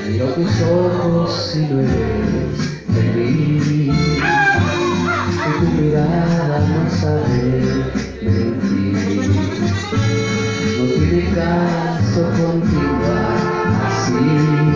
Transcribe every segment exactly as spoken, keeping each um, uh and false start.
Miro tus ojos y no eres feliz, que tu mirada no sabe mentir. No tiene caso continuar así.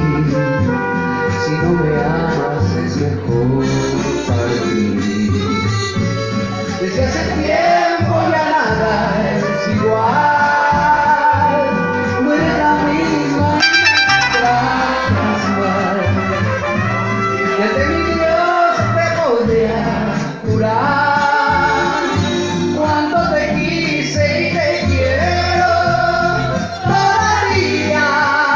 Si no me amas es mejor partir. Desde hace tiempo ya nada es igual. No eres la misma y me tratas mal. Y ante mi Dios te podría jurar cuánto te quise y te quiero todavía.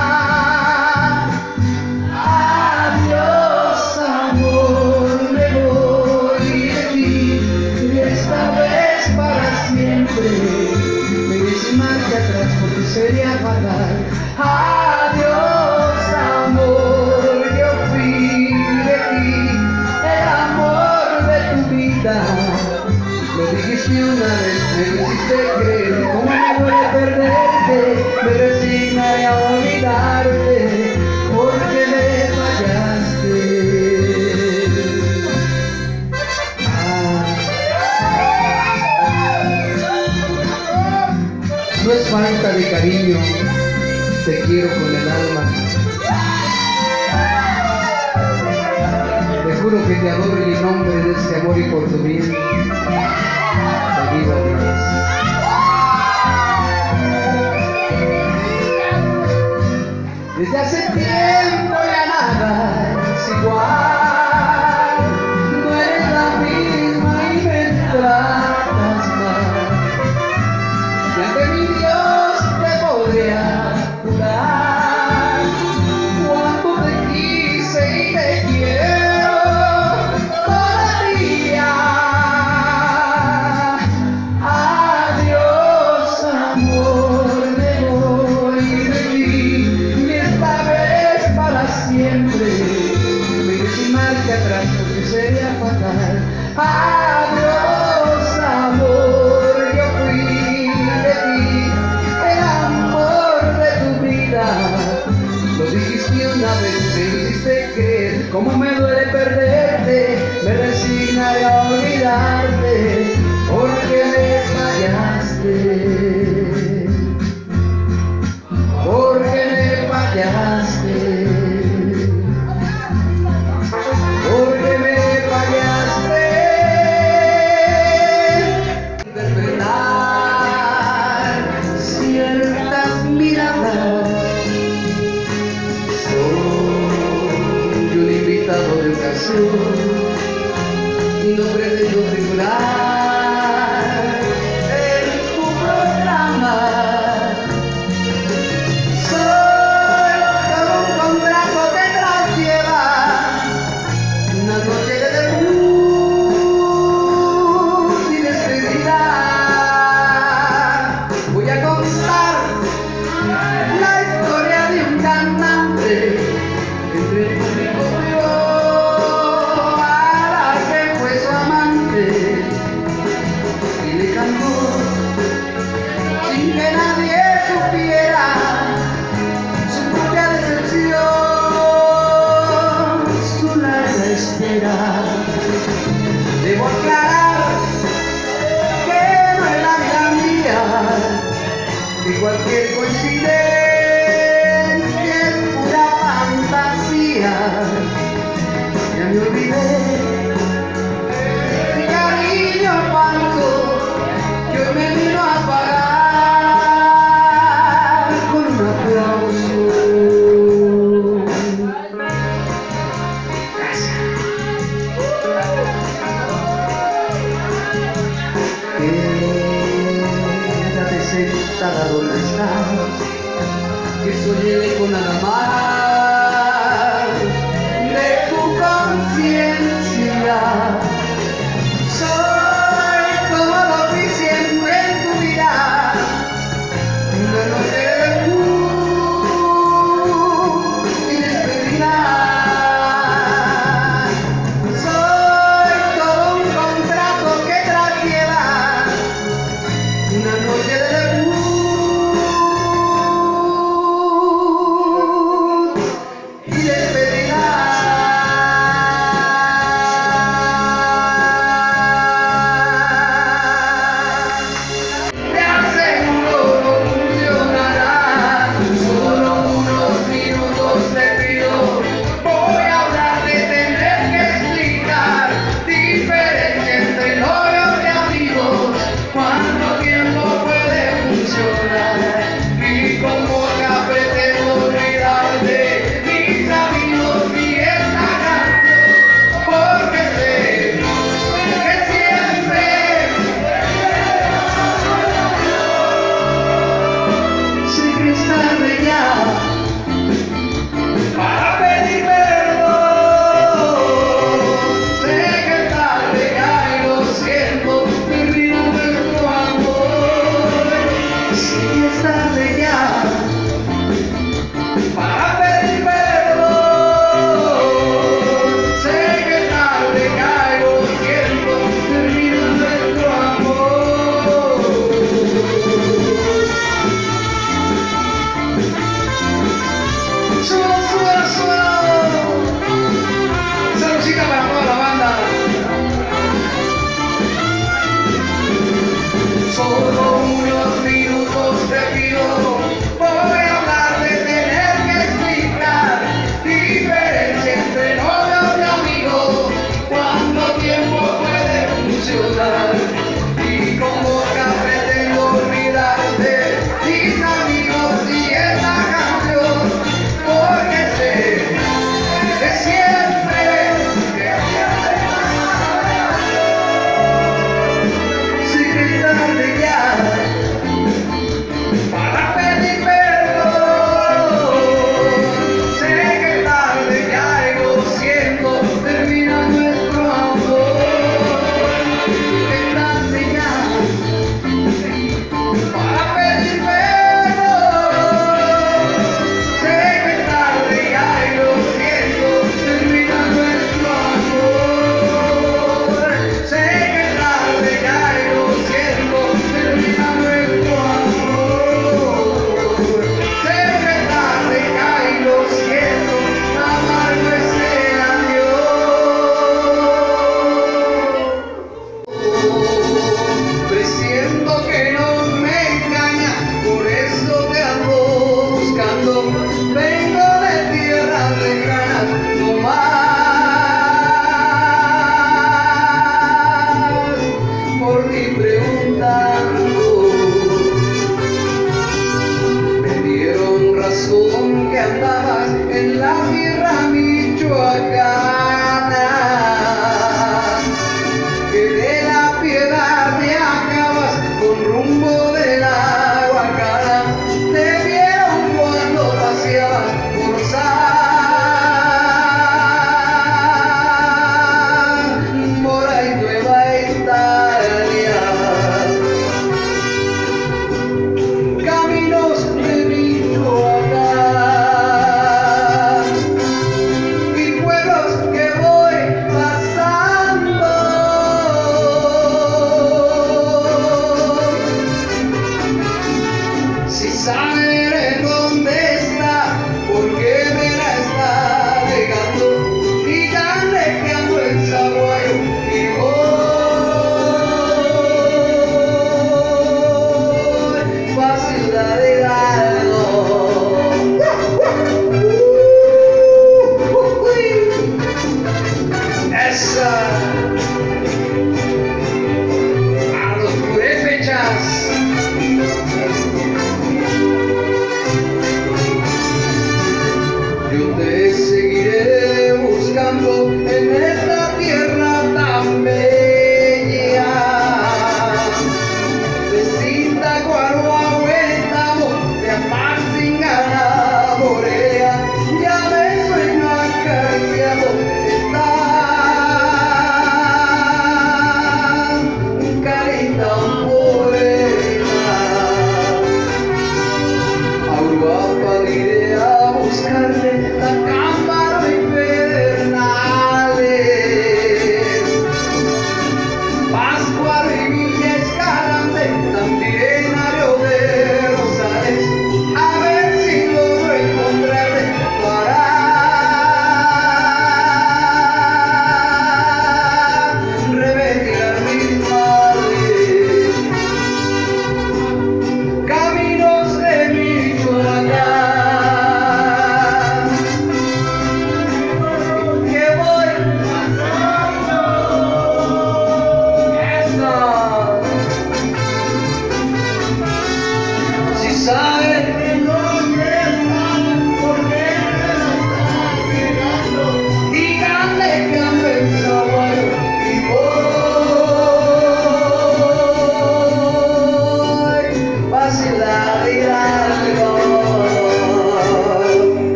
Adiós amor, me voy de ti, y esta vez para siempre. Me iré sin marcha atrás porque sería fatal. Adiós amor, yo fui de ti, el amor de tu vida. Lo dijiste una vez, me lo hiciste creer. Como me duele perderte, me resignaré a olvidarte porque me fallaste. Ah. No es falta de cariño, te quiero con el alma. Te juro que te adoro en el nombre de este amor y por tu bien. Te digo adiós. Desde hace tiempo ya nada es igual. No eres la misma y me tratas mal. Y ante mi Dios te podría jurar cuánto te quise y te quiero todavía. Adiós amor, me voy de ti, y esta vez para siempre. Me iré sin marcha atrás porque sería fatal. Adiós amor, yo fui de ti, el amor de tu vida. Lo dijiste una vez, me hiciste creer. Como me duele perderte, me resignaré a olvidarte porque me fallaste. Porque me fallaste. Porque me fallaste. Interpretar ciertas miradas. Soy un invitado de ocasión y no pretendo figurar en tu programa. Soy todo un contrato que tras lleva una noche de debut y despedida. Voy a contar la historia de un cantante entre el público y yo, a la que fue su amante y le cantó sin que nadie supiera su propia decepción, su larga espera. Debo aclarar que no es la vida mía, que cualquier coincidencia es pura fantasía. Ya me olvidé mi cariño falso que hoy me vino a pagar con un aplauso. Quédate sentada donde estás, que soy el eco nada más de tu conciencia. Soy todo lo que siempre en tu vida, una noche de luz y despedida. Soy todo un contrato que tras lleva una noche de luz sabes